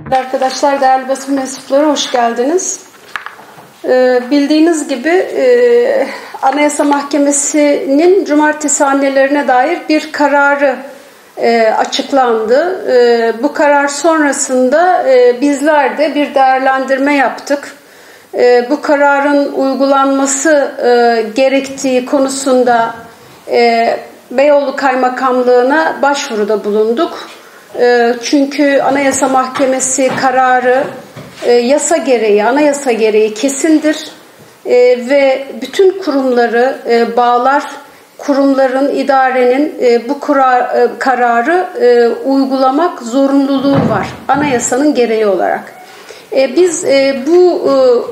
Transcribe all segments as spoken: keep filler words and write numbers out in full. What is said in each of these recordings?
Arkadaşlar, değerli basın mensupları, hoş geldiniz. Ee, bildiğiniz gibi e, Anayasa Mahkemesi'nin cumartesi annelerine dair bir kararı e, açıklandı. E, bu karar sonrasında e, bizler de bir değerlendirme yaptık. E, bu kararın uygulanması e, gerektiği konusunda e, Beyoğlu Kaymakamlığı'na başvuruda bulunduk. Çünkü Anayasa Mahkemesi kararı yasa gereği, anayasa gereği kesindir ve bütün kurumları bağlar, kurumların, idarenin bu kararı uygulamak zorunluluğu var anayasanın gereği olarak. Biz bu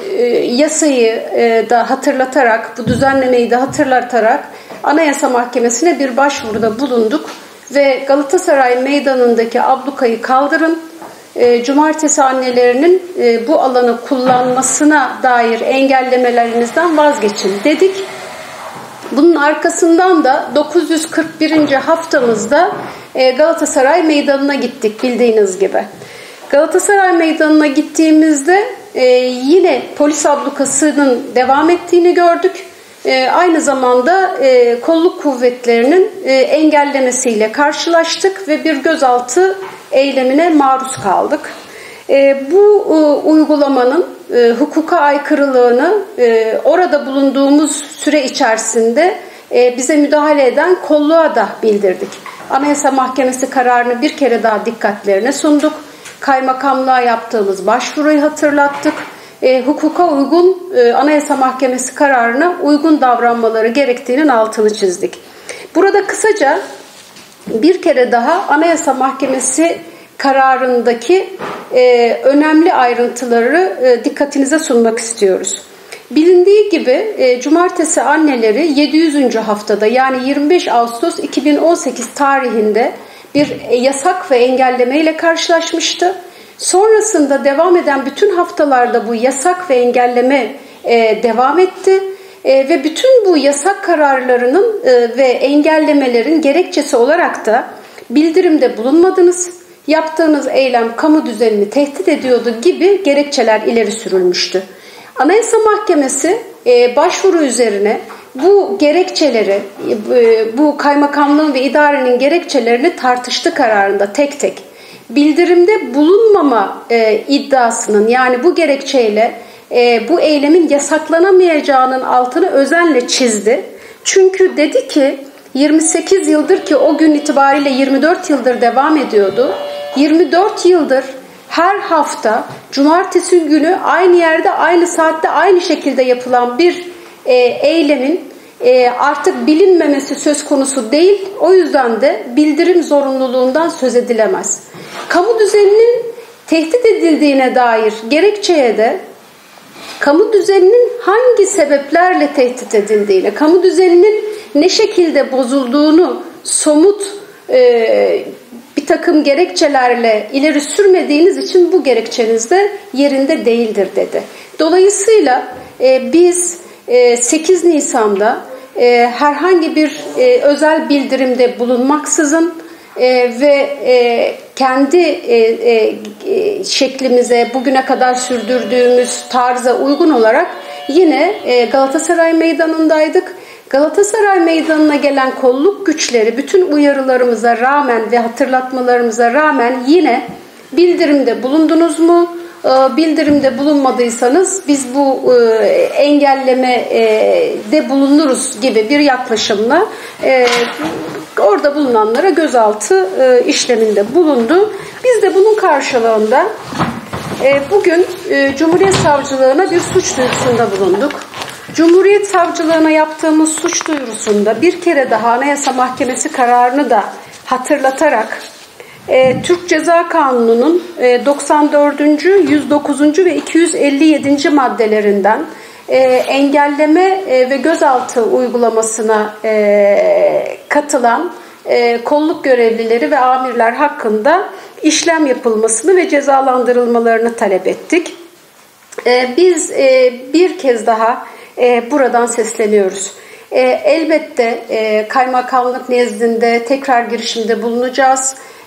yasayı da hatırlatarak, bu düzenlemeyi de hatırlatarak Anayasa Mahkemesi'ne bir başvuruda bulunduk. Ve Galatasaray Meydanı'ndaki ablukayı kaldırın, e, cumartesi annelerinin e, bu alanı kullanmasına dair engellemelerinizden vazgeçin dedik. Bunun arkasından da dokuz yüz kırk birinci haftamızda e, Galatasaray Meydanı'na gittik bildiğiniz gibi. Galatasaray Meydanı'na gittiğimizde e, yine polis ablukasının devam ettiğini gördük. E, aynı zamanda e, kolluk kuvvetlerinin e, engellemesiyle karşılaştık ve bir gözaltı eylemine maruz kaldık. E, bu e, uygulamanın e, hukuka aykırılığını e, orada bulunduğumuz süre içerisinde e, bize müdahale eden kolluğa da bildirdik. Anayasa Mahkemesi kararını bir kere daha dikkatlerine sunduk. Kaymakamlığa yaptığımız başvuruyu hatırlattık. E, hukuka uygun, e, Anayasa Mahkemesi kararına uygun davranmaları gerektiğinin altını çizdik. Burada kısaca bir kere daha Anayasa Mahkemesi kararındaki e, önemli ayrıntıları e, dikkatinize sunmak istiyoruz. Bilindiği gibi e, cumartesi anneleri yedi yüzüncü haftada, yani yirmi beş Ağustos iki bin on sekiz tarihinde bir e, yasak ve engelleme ile karşılaşmıştı. Sonrasında devam eden bütün haftalarda bu yasak ve engelleme e, devam etti e, ve bütün bu yasak kararlarının e, ve engellemelerin gerekçesi olarak da bildirimde bulunmadınız, yaptığınız eylem kamu düzenini tehdit ediyordu gibi gerekçeler ileri sürülmüştü. Anayasa Mahkemesi e, başvuru üzerine bu gerekçeleri, e, bu kaymakamlığın ve idarenin gerekçelerini tartıştı kararında tek tek. Bildirimde bulunmama e, iddiasının, yani bu gerekçeyle e, bu eylemin yasaklanamayacağının altını özenle çizdi. Çünkü dedi ki yirmi sekiz yıldır, ki o gün itibariyle yirmi dört yıldır devam ediyordu. yirmi dört yıldır her hafta cumartesi günü aynı yerde, aynı saatte, aynı şekilde yapılan bir e, eylemin e, artık bilinmemesi söz konusu değil. O yüzden de bildirim zorunluluğundan söz edilemez. Kamu düzeninin tehdit edildiğine dair gerekçeye de kamu düzeninin hangi sebeplerle tehdit edildiğine, kamu düzeninin ne şekilde bozulduğunu somut e, bir takım gerekçelerle ileri sürmediğiniz için bu gerekçeniz de yerinde değildir dedi. Dolayısıyla e, biz e, sekiz Nisan'da e, herhangi bir e, özel bildirimde bulunmaksızın e, ve e, kendi e, e, şeklimize, bugüne kadar sürdürdüğümüz tarza uygun olarak yine e, Galatasaray Meydanı'ndaydık. Galatasaray Meydanı'na gelen kolluk güçleri bütün uyarılarımıza rağmen ve hatırlatmalarımıza rağmen yine bildirimde bulundunuz mu? Bildirimde bulunmadıysanız biz bu engellemede bulunuruz gibi bir yaklaşımla orada bulunanlara gözaltı işleminde bulundu. Biz de bunun karşılığında bugün Cumhuriyet Savcılığına bir suç duyurusunda bulunduk. Cumhuriyet Savcılığına yaptığımız suç duyurusunda bir kere daha Anayasa Mahkemesi kararını da hatırlatarak e, Türk Ceza Kanunu'nun e, doksan dördüncü, yüz dokuzuncu ve iki yüz elli yedinci maddelerinden e, engelleme e, ve gözaltı uygulamasına e, katılan e, kolluk görevlileri ve amirler hakkında işlem yapılmasını ve cezalandırılmalarını talep ettik. E, biz e, bir kez daha e, buradan sesleniyoruz. E, elbette e, kaymakamlık nezdinde tekrar girişimde bulunacağız.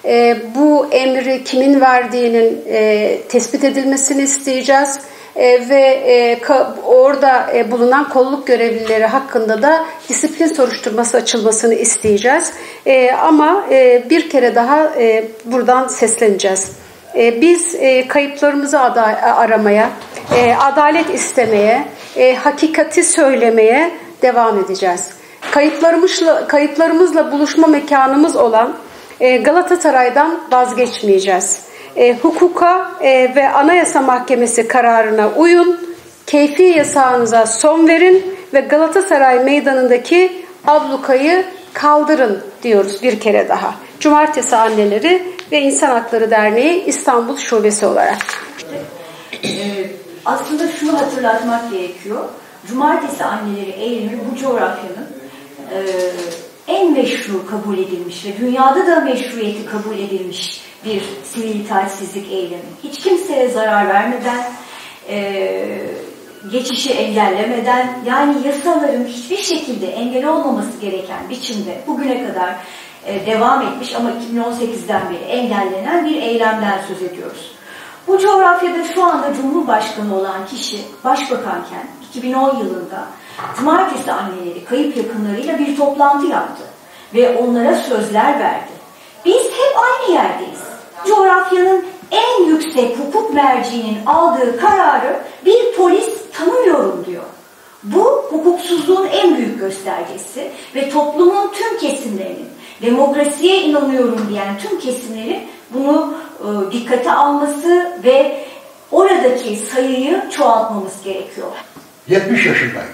e, bu emri kimin verdiğinin e, tespit edilmesini isteyeceğiz. E, ve e, ka, orada e, bulunan kolluk görevlileri hakkında da disiplin soruşturması açılmasını isteyeceğiz. E, ama e, bir kere daha e, buradan sesleneceğiz. E, biz e, kayıplarımızı ada- aramaya, e, adalet istemeye, e, hakikati söylemeye devam edeceğiz. Kayıplarımızla, kayıplarımızla buluşma mekanımız olan e, Galatasaray'dan vazgeçmeyeceğiz. E, hukuka e, ve Anayasa Mahkemesi kararına uyun, keyfi yasağınıza son verin ve Galatasaray Meydanı'ndaki ablukayı kaldırın diyoruz bir kere daha. Cumartesi Anneleri ve İnsan Hakları Derneği İstanbul Şubesi olarak. Ee, aslında şunu hatırlatmak gerekiyor. Cumartesi Anneleri eylemi bu coğrafyanın e, en meşru kabul edilmiş ve dünyada da meşruiyeti kabul edilmiş bir sivil itaatsizlik eylemi. Hiç kimseye zarar vermeden, e, geçişi engellemeden, yani yasaların hiçbir şekilde engel olmaması gereken biçimde bugüne kadar e, devam etmiş ama iki bin on sekizden beri engellenen bir eylemden söz ediyoruz. Bu coğrafyada şu anda Cumhurbaşkanı olan kişi başbakanken iki bin on yılında Cumartesi Anneleri kayıp yakınlarıyla bir toplantı yaptı ve onlara sözler verdi. Biz hep aynı yerdeyiz. Coğrafyanın en yüksek hukuk merciinin aldığı kararı bir polis tanımıyorum diyor. Bu hukuksuzluğun en büyük göstergesi ve toplumun tüm kesimlerinin, demokrasiye inanıyorum diyen tüm kesimlerin bunu e, dikkate alması ve oradaki sayıyı çoğaltmamız gerekiyor. yetmiş yaşındayım.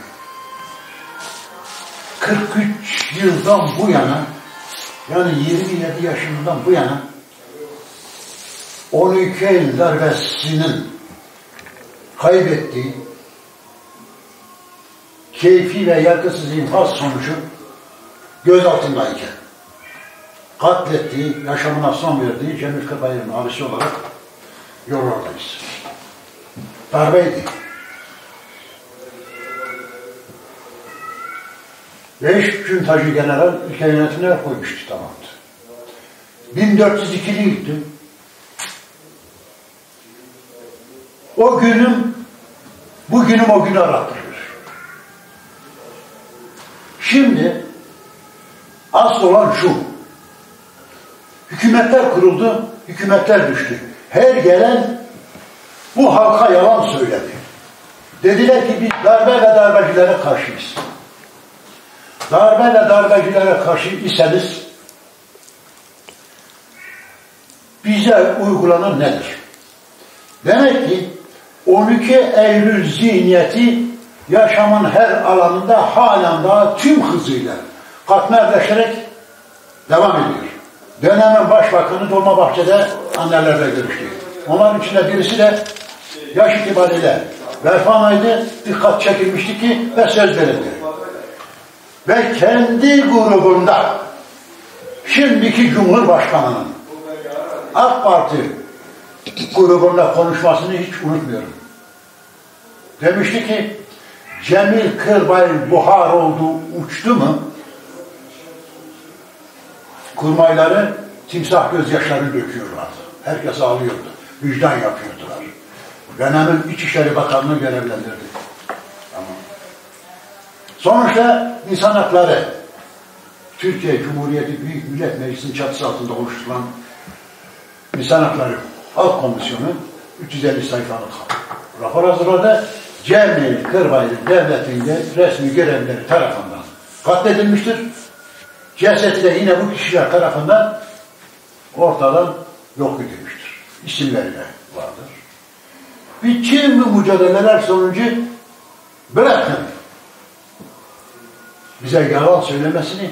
kırk üç yıldan bu yana, yani yirmi yedi yaşından bu yana on iki Eylül darbesinin kaybettiği keyfi ve yargısız infaz sonucu gözaltındayken katlettiği, yaşamına son verdiği Cemil Kırbayır'ın abisi olarak yollardayız. Darbeydi. Beş Cüntacı General ülke yönetimine koymuştu, tamamdı. bin dört yüz ikili yıktı. O günüm, bugünüm o günü arattırıyor. Şimdi asıl olan şu: hükümetler kuruldu, hükümetler düştü. Her gelen bu halka yalan söyledi. Dediler ki biz darbe ve darbecilere karşıyız. Darbe ve darbecilere karşı iseniz bize uygulanan nedir? Demek ki on iki Eylül zihniyeti yaşamın her alanında halen daha tüm hızıyla katmerleşerek devam ediyor. Dönemin başbakanı Dolmabahçe'de annelerle görüştü. Onların içinde birisi de yaş itibariyle vefanaydı, dikkat çekilmişti ki ve söz verildi. Ve kendi grubunda şimdiki Cumhurbaşkanı'nın AK Parti grubunda konuşmasını hiç unutmuyorum. Demişti ki Cemil Kırbayır buhar oldu, uçtu mu? Kurmayları timsah gözyaşları döküyorlardı. Herkes ağlıyordu. Vicdan yapıyordular. Dönemin İçişleri Bakanlığı görevlendirdi. Tamam. Sonuçta insan hakları, Türkiye Cumhuriyeti Büyük Millet Meclisi'nin çatısı altında oluşturulan İnsan Hakları Halk Komisyonu üç yüz elli sayfalık rapor hazırladı. Cemil Kırbayır devletinde resmi görevlileri tarafından katledilmiştir. Cesedi de yine bu kişiler tarafından ortadan yok edilmiştir. İsimleri de vardır. Bütün bu mücadeleler sonucu bırakın bize yalan söylemesini,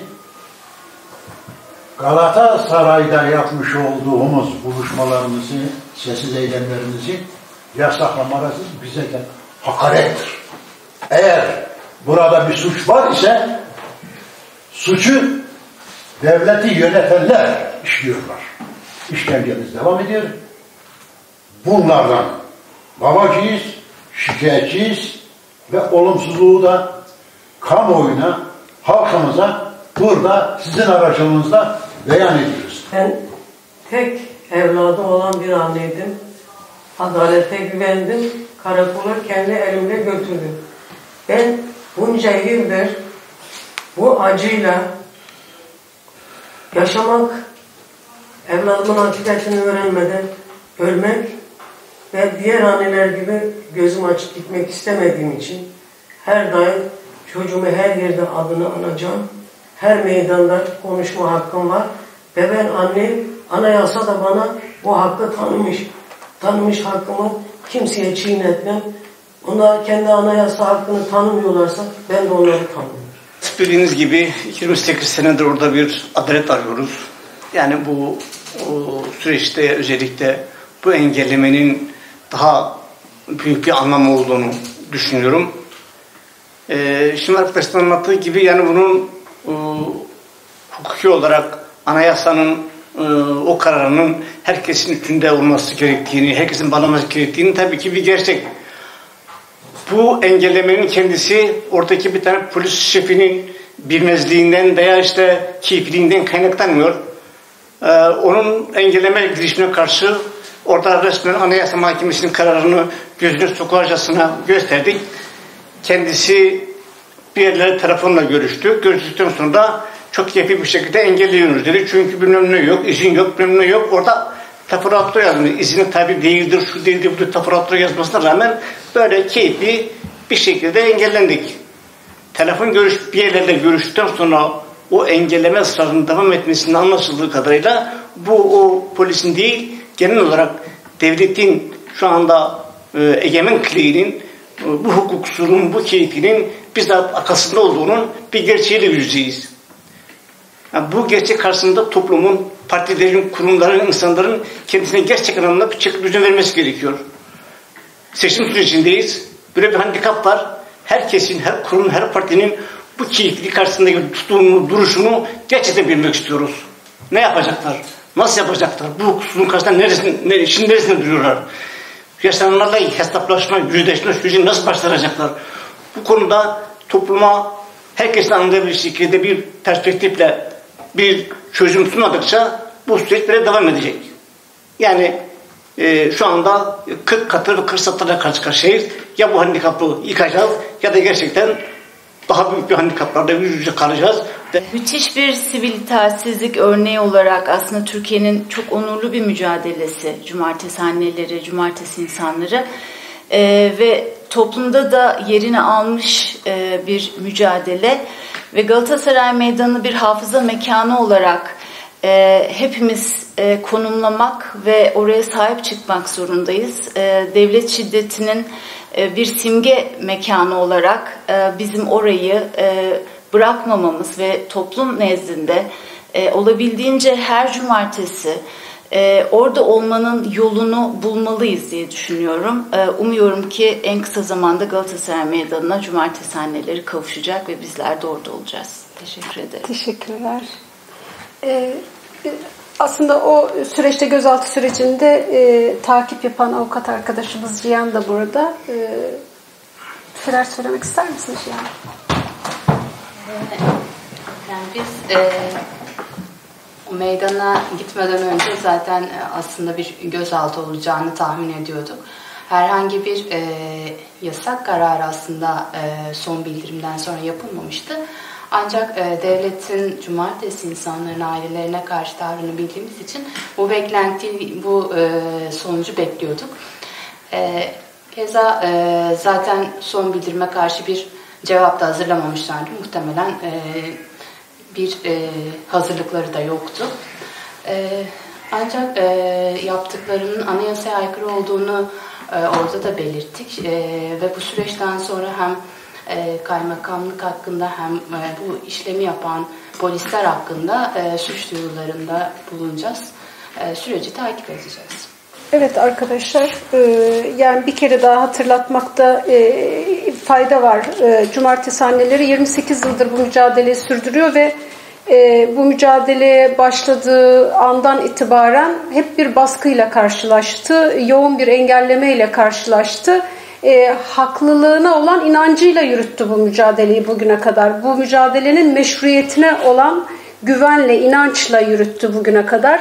Galatasaray'da yapmış olduğumuz buluşmalarımızı, sessiz eylemlerimizi yasaklamanız bize de hakarettir. Eğer burada bir suç var ise suçu devleti yönetenler işliyorlar. İşkencemiz devam ediyor. Bunlardan babacıyız, şikayetçiyiz ve olumsuzluğu da kamuoyuna, halkımıza burada sizin aracılığınızla beyan ediyoruz. Ben tek evladı olan bir anneydim. Adalete güvendim. Karakola kendi elimle götürdüm. Ben bunca yıldır bu acıyla yaşamak, evladımın akıbetini öğrenmeden ölmek ve diğer anneler gibi gözüm açık gitmek istemediğim için her daim çocuğumu her yerde adını anacağım. Her meydanda konuşma hakkım var. Ve ben annem, anayasa da bana bu hakkı tanımış. Tanımış hakkımı kimseye çiğnetmem. Onlar kendi anayasa hakkını tanımıyorlarsa ben de onları tanımıyorum. Bildiğiniz gibi yirmi sekiz senedir orada bir adalet arıyoruz. Yani bu o süreçte özellikle bu engellemenin daha büyük bir anlamı olduğunu düşünüyorum. Ee, şimdi arkadaşlar anlattığı gibi yani bunun e, hukuki olarak anayasanın e, o kararının herkesin üstünde olması gerektiğini, herkesin bağlaması gerektiğini tabii ki bir gerçek. Bu engellemenin kendisi oradaki bir tane polis şefinin bilmezliğinden veya işte keyfiliğinden kaynaklanmıyor. Ee, onun engelleme girişimine karşı orada resmen Anayasa Mahkemesi'nin kararını gözüne sokarcasına gösterdik. Kendisi bir yerlere telefonla görüştü. Görüştükten sonra çok keyifli bir şekilde engelliyoruz dedi. Çünkü bilmem ne yok, izin yok, bilmem ne yok. Orada tapuratlı yazmış. İzinin tabi değildir, şu değildir, bu tapuratlı yazmasına rağmen böyle keyifli bir şekilde engellendik. Telefon görüş, bir yerlerde görüştükten sonra o engelleme ısrarının devam etmesinin anlaşıldığı kadarıyla bu o polisin değil, genel olarak devletin şu anda e, egemen kliğinin e, bu hukuksuzluğun, bu keyfinin bizzat arkasında olduğunun bir gerçeğiyle yüzdeyiz. Yani bu gerçek karşısında toplumun, partilerin, kurumların, insanların kendisine gerçek anlamda bir çeki düzen vermesi gerekiyor. Seçim sürecindeyiz. Böyle bir handikap var. Herkesin, her kurumun, her partinin bu keyifli karşısındaki tutumunu, duruşunu gerçekten bilmek istiyoruz. Ne yapacaklar? Nasıl yapacaklar? Bu hukuksuzluğun karşısında neresinde, ne, şimdi neresinde duruyorlar? Yaşananlarla hesaplaşma, yüzleşme süreci nasıl başlayacaklar? Bu konuda topluma herkesin anladığı bir şekilde bir perspektifle bir çözüm sunmadıkça bu süreç böyle devam edecek. Yani e, şu anda kırk katır ve kırk satırla karşı karşıyayız. Ya bu handikapı yıkacağız ya da gerçekten daha büyük bir handikaplarla yüz yüze kalacağız. Müthiş bir sivil itaatsizlik örneği olarak aslında Türkiye'nin çok onurlu bir mücadelesi. Cumartesi anneleri, cumartesi insanları ee, ve toplumda da yerini almış e, bir mücadele ve Galatasaray Meydanı bir hafıza mekanı olarak e, hepimiz e, konumlamak ve oraya sahip çıkmak zorundayız. E, devlet şiddetinin e, bir simge mekanı olarak e, bizim orayı e, bırakmamamız ve toplum nezdinde e, olabildiğince her cumartesi e, orada olmanın yolunu bulmalıyız diye düşünüyorum. E, umuyorum ki en kısa zamanda Galatasaray Meydanı'na cumartesi anneleri kavuşacak ve bizler de orada olacağız. Teşekkür ederim. Teşekkürler. Ee, aslında o süreçte, gözaltı sürecinde e, takip yapan avukat arkadaşımız Cihan da burada. E, bir şeyler söylemek ister misiniz Cihan? Yani biz e, meydana gitmeden önce zaten aslında bir gözaltı olacağını tahmin ediyorduk. Herhangi bir e, yasak kararı aslında e, son bildirimden sonra yapılmamıştı. Ancak e, devletin cumartesi insanların ailelerine karşı tavrını bildiğimiz için bu beklenti, bu e, sonucu bekliyorduk. E, keza e, zaten son bildirime karşı bir cevap da hazırlamamışlardı. Muhtemelen e, bir e, hazırlıkları da yoktu. E, ancak e, yaptıklarının anayasaya aykırı olduğunu e, orada da belirttik. E, ve bu süreçten sonra hem e, kaymakamlık hakkında hem e, bu işlemi yapan polisler hakkında e, suç duyurularında bulunacağız. E, süreci takip edeceğiz. Evet arkadaşlar, e, yani bir kere daha hatırlatmakta e, fayda var. E, Cumartesi anneleri yirmi sekiz yıldır bu mücadeleyi sürdürüyor ve e, bu mücadeleye başladığı andan itibaren hep bir baskıyla karşılaştı, yoğun bir engellemeyle karşılaştı. E, haklılığına olan inancıyla yürüttü bu mücadeleyi bugüne kadar. Bu mücadelenin meşruiyetine olan güvenle, inançla yürüttü bugüne kadar.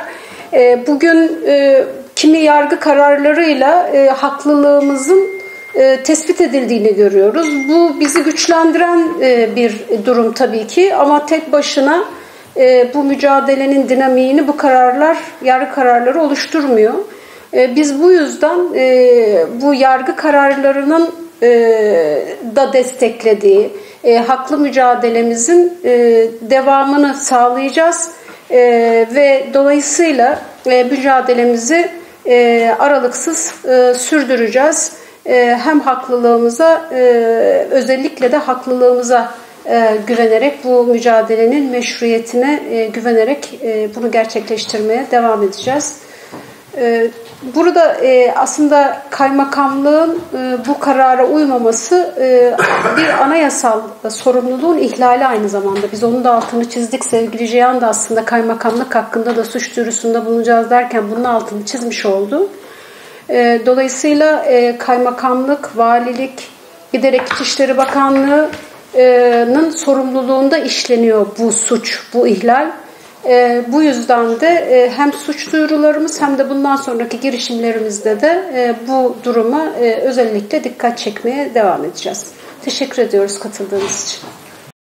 E, bugün e, kimi yargı kararlarıyla e, haklılığımızın e, tespit edildiğini görüyoruz. Bu bizi güçlendiren e, bir durum tabii ki, ama tek başına e, bu mücadelenin dinamiğini bu kararlar, yargı kararları oluşturmuyor. E, biz bu yüzden e, bu yargı kararlarının e, da desteklediği e, haklı mücadelemizin e, devamını sağlayacağız e, ve dolayısıyla e, mücadelemizi e, aralıksız e, sürdüreceğiz. E, hem haklılığımıza e, özellikle de haklılığımıza e, güvenerek, bu mücadelenin meşruiyetine e, güvenerek e, bunu gerçekleştirmeye devam edeceğiz. E, burada e, aslında kaymakamlığın e, bu karara uymaması e, bir anayasal sorumluluğun ihlali aynı zamanda. Biz onun da altını çizdik. Sevgili Ceyhan da aslında kaymakamlık hakkında da suç duyurusunda bulunacağız derken bunun altını çizmiş oldu. E, dolayısıyla e, kaymakamlık, valilik, giderek İçişleri Bakanlığı'nın sorumluluğunda işleniyor bu suç, bu ihlal. E, bu yüzden de e, hem suç duyurularımız hem de bundan sonraki girişimlerimizde de e, bu duruma e, özellikle dikkat çekmeye devam edeceğiz. Teşekkür ediyoruz katıldığınız için.